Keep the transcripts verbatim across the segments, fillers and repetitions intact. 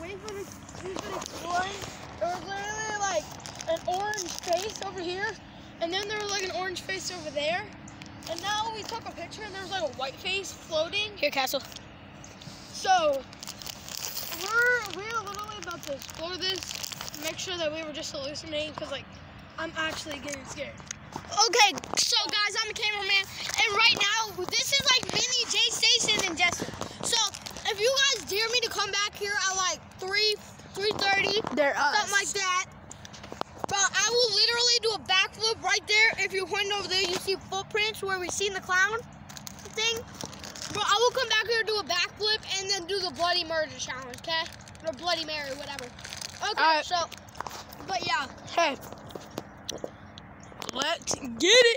waiting for this, waiting for this exploring. There was literally like an orange face over here, and then there was like an orange face over there. And now we took a picture, and there was like a white face floating. Here, Castle. So we're we're literally about to explore this, make sure that we were just hallucinating, because like I'm actually getting scared. Okay, so guys, I'm a cameraman, and right now this is like mini Jay Station and Jesse. So if you guys dare me to come back here at like three, three thirty, They're us. something like that, bro, I will literally do a backflip right there. If you're pointing over there, you see footprints where we seen the clown thing. Bro, I will come back here and do a backflip and then do the Bloody Murder challenge, okay? Or Bloody Mary, whatever. Okay, right. so, but yeah. Hey, let's get it.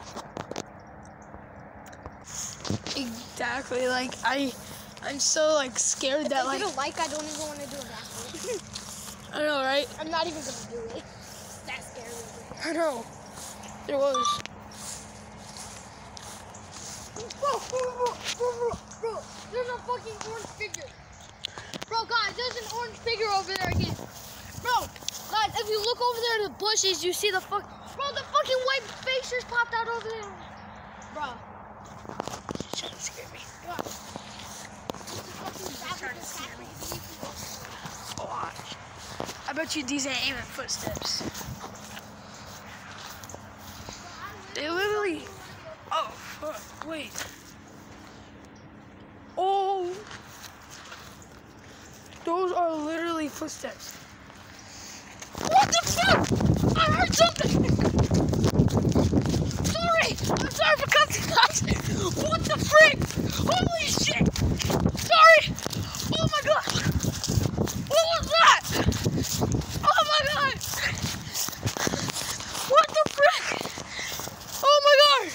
Exactly. Like I, I'm so like scared If that I like. get a like, I don't even want to do a backflip. I know, right? I'm not even gonna do it. That scared me. I know. There was. Bro, bro, bro, bro, bro, bro, there's a fucking orange figure. Bro, guys, there's an orange figure over there again. Bro, guys, if you look over there in the bushes, you see the fuck. Bro, the fucking white face just popped out over there. Bro. She's trying to scare me. God. Trying to scare me. Watch. I bet you these ain't even footsteps. They literally. Oh, fuck. Wait. Oh. Those are literally footsteps. What the fuck? I heard something. Sorry. I'm sorry for cutting guys. What the frick? Holy shit. Sorry. Oh my god. What was that? Oh my god. What the frick? Oh my god.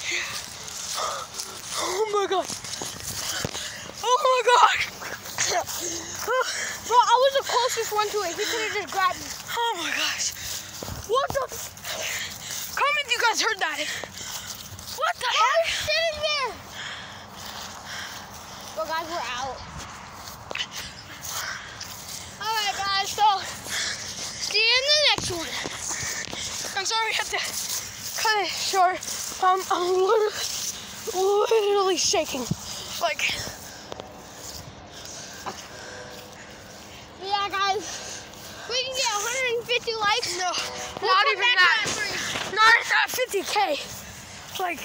Oh my god. Oh my god. Bro, I was the closest one to it. He could have just grabbed me. Oh my gosh. What the f- Comment if you guys heard that. What the I heck? was sitting there. Well, guys, we're out. Alright, guys, so see you in the next one. I'm sorry I had to cut it short. Um, I'm literally, literally shaking. Like, But yeah, guys, we can get one hundred fifty likes. no, We'll not come even back that. to three. Not even that fifty K. Like,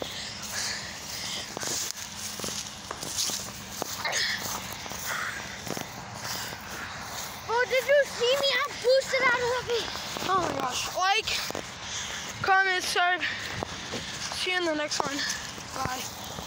Oh, did you see me? I boosted out of the oh my gosh. Like, comment, subscribe. See you in the next one. Bye.